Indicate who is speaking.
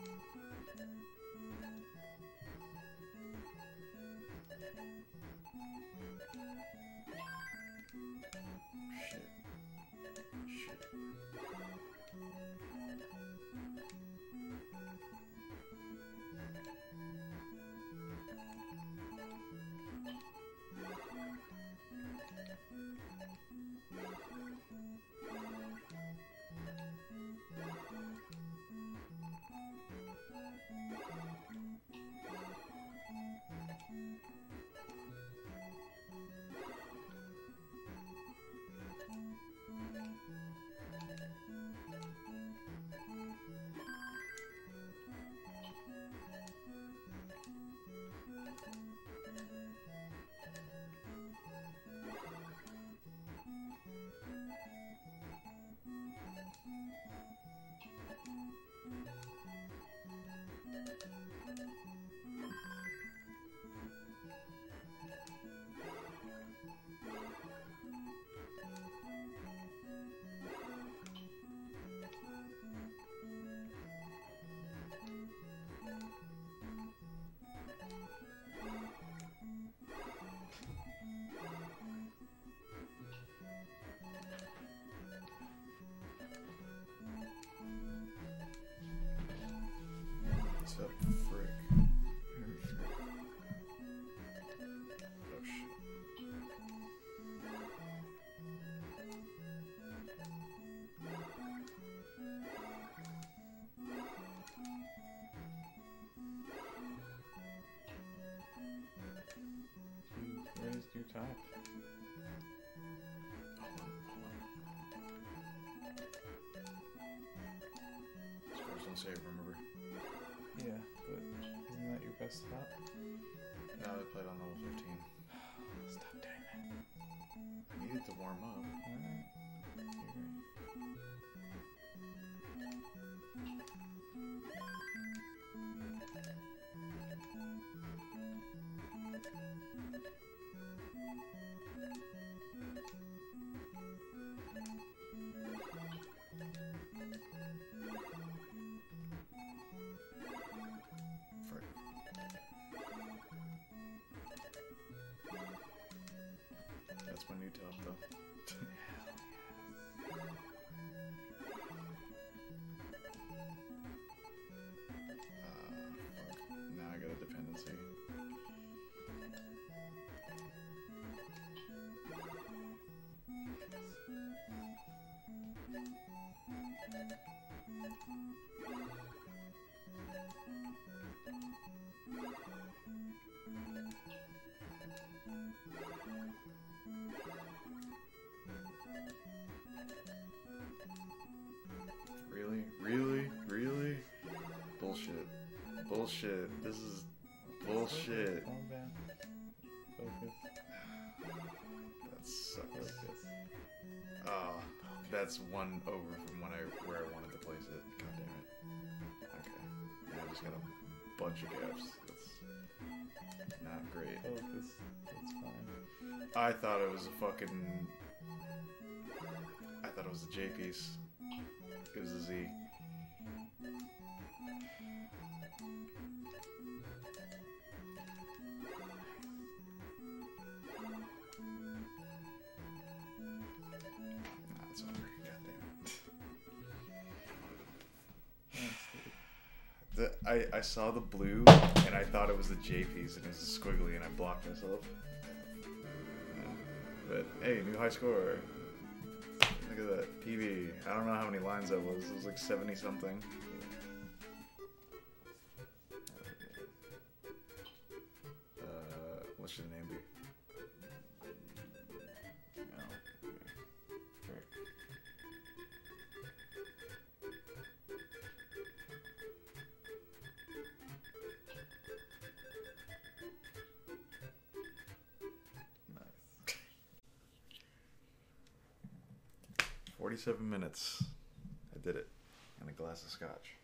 Speaker 1: What's up, frick? Oh shit.
Speaker 2: You raised your top.
Speaker 1: Scores don't save, remember?
Speaker 2: Yeah, but isn't that your best top?
Speaker 1: Now they played on level 15.
Speaker 2: Stop doing that.
Speaker 1: I needed to warm up.
Speaker 2: Alright.
Speaker 1: Frick. That's my new top, though. Fuck. Now I got a dependency. Really? Really? Really? Bullshit. Bullshit. This is bullshit.
Speaker 2: Calm down. Focus.
Speaker 1: That sucks.
Speaker 2: Focus.
Speaker 1: Ah, that's one over from where I wanted to place it. God damn it. Okay. Yeah, I just got a bunch of gaps. That's not great.
Speaker 2: Focus. That's fine.
Speaker 1: I thought it was a fucking... I thought it was a J piece. It was a Z. Nah, it's over. God damn it. I saw the blue and I thought it was the J piece and it was squiggly and I blocked myself. But hey, new high score. Look at that. PB. I don't know how many lines that was. It was like 70 something. What should the name be? No. Frick. Nice. 47 minutes. I did it. And a glass of scotch.